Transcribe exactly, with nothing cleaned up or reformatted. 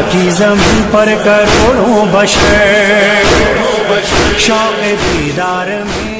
की ज़मीन पर करोड़ों बशर शौक़ दीदार में